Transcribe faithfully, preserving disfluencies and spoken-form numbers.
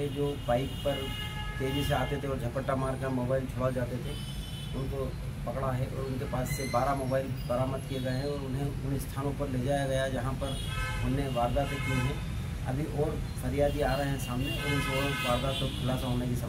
जो बाइक पर तेज़ी से आते थे और झपट्टा मार कर मोबाइल छुड़ा जाते थे, उनको पकड़ा है और उनके पास से बारह मोबाइल बरामद किए गए हैं और उन्हें उन स्थानों पर ले जाया गया जहां पर उन्होंने वारदातें की हैं। अभी और फरियादी आ रहे हैं सामने और इस और वारदात को खुलासा होने की